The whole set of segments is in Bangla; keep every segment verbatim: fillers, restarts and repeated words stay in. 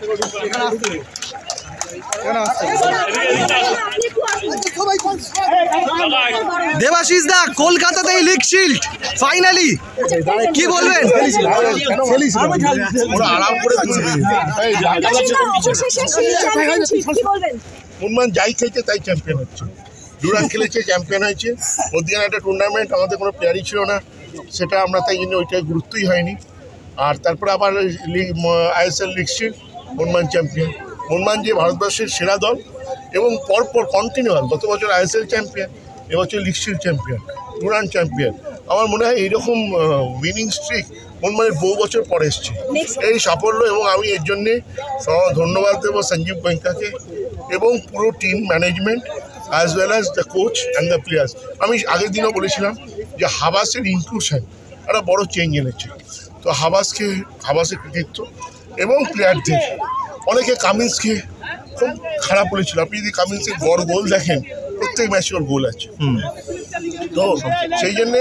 দেবাশিস দা, কলকাতাতে লিগ শিল্ড ফাইনালি, কি বলবেন? মোহনবাগান যাই খেলছে তাই চ্যাম্পিয়ন হচ্ছে। ডুরান্ড খেলেছে, চ্যাম্পিয়ন হয়েছে। মধ্যখানে একটা টুর্নামেন্ট, আমাদের কোনো প্লেয়ারই ছিল না, সেটা আমরা তাই জন্য ওইটাই গুরুত্বই হয়নি। আর তারপরে আবার league ISL league shield, Mohun Bagan champion. Mohun Bagan যে ভারতবর্ষের সেরা দল এবং পরপর কন্টিনিউয়াল, গত বছর আইএসএল চ্যাম্পিয়ন, এবছর league shield champion, Durand champion. আমার মনে হয় এইরকম উইনিং স্ট্রিক মোহনবাগানের বহু বছর পরে এসছে এই সাফল্য, এবং আমি এর জন্যে ধন্যবাদ দেবো সঞ্জীব গোয়েঙ্কাকে এবং পুরো team management as well as the coach and the players. আমি আগের দিনও বলেছিলাম যে হাবাসের ইনক্লুশন একটা বড় চেঞ্জ এনেছে। তো হাবাসকে, হাবাসের কৃতিত্ব এবং প্লেয়ারদের, অনেকে কামিন্সকে খুব খারাপ বলেছিল। আপনি যদি কামিন্সের গড় গোল দেখেন, প্রত্যেক ম্যাচে ওর গোল আছে। তো সেই জন্যে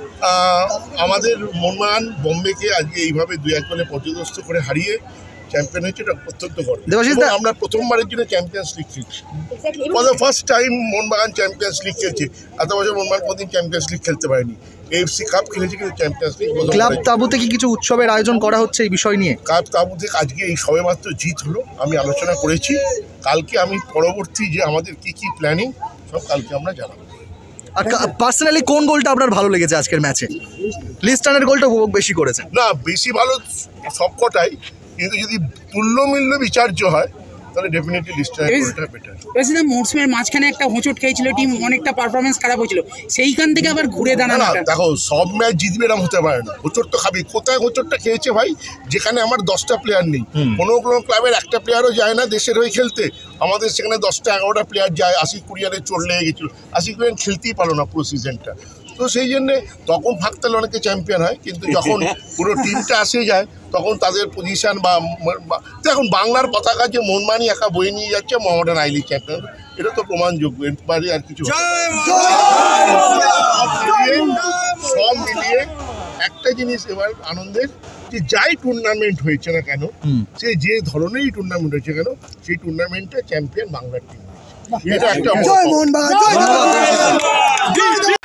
আমাদের মোহনবাগান বোম্বেকে আজকে এইভাবে দুই এক গোলে পর্যদস্ত করে হারিয়ে চ্যাম্পিয়ন হয়েছে, এটা অত্যন্ত গর্ব। আমরা প্রথমবারের জন্য চ্যাম্পিয়ন্স লিগ খেলছি, for the first time Mohun Bagan champions league খেলছে। এত বছর মোহনবাগান কোনদিন চ্যাম্পিয়ন্স লিগ খেলতে পারেনি। এএফসি কাপ খেলেছে কিন্তু চ্যাম্পিয়ন্স লিগ। ক্লাব তাঁবুতে কি কিছু উৎসবের আয়োজন করা হচ্ছে এই বিষয় নিয়ে? ক্লাব তাঁবুতে আজকে এই সবেমাত্র জিত হলো, আমি আলোচনা করেছি। কালকে আমি পরবর্তী যে আমাদের কি কি প্ল্যানিং সব কালকে আমরা জানাবো। আর পার্সোনালি কোন গোলটা আপনার ভালো লেগেছে আজকের ম্যাচে? লিস্টানের গোলটা উপভোগ বেশি করেছেন? না, বেশি ভালো সবকটাই, কিন্তু যদি তুল্যমূল্য বিচার্য হয় তাহলে ডেফিনেটলি লিস্টানের গোলটা বেটার। প্রেসিডেন্ট মৌসুমের মাঝখানে একটা হোঁচট খেয়েছিল টিম, অনেকটা পারফরমেন্স খারাপ হয়েছিল, সেইখান থেকে আবার ঘুরে দাঁড়ানো। দেখো, সব ম্যাচ জিতবে এরকম হতে পারে না, হোঁচট তো খাবি। কোথায় হোঁচটটা খেয়েছে ভাই? যেখানে আমার দশটা প্লেয়ার নেই, কোনো কোনো ক্লাবের একটা প্লেয়ারও যায় না দেশের হয়ে খেলতে, আমাদের সেখানে দশটা এগারোটা প্লেয়ার যায়। আশি কুড়িয়ারে চোট লেগে গেছিলো, আশি কুড়িয়ান খেলতেই পারলো না পুরো সিজনটা। তো সেই জন্যে তখন ফাঁকতালে অনেকে চ্যাম্পিয়ন হয়, কিন্তু যখন পুরো টিমটা আসে যায় তখন তাদের পজিশন বা এখন বাংলার পতাকা যে মোহনবাগানই একা বয়ে নিয়ে যাচ্ছে, মোহামেডান আই লিগ চ্যাম্পিয়ন, এটা তো প্রমাণযোগ্য। এর বাইরে আর কিছু সব মিলিয়ে একটা জিনিস এবার আনন্দের, যে যাই টুর্নামেন্ট হয়েছে না কেন, সে যে ধরনেরই টুর্নামেন্ট হয়েছে কেন, সেই টুর্নামেন্টে চ্যাম্পিয়ন বাংলার টিম। এটা একটা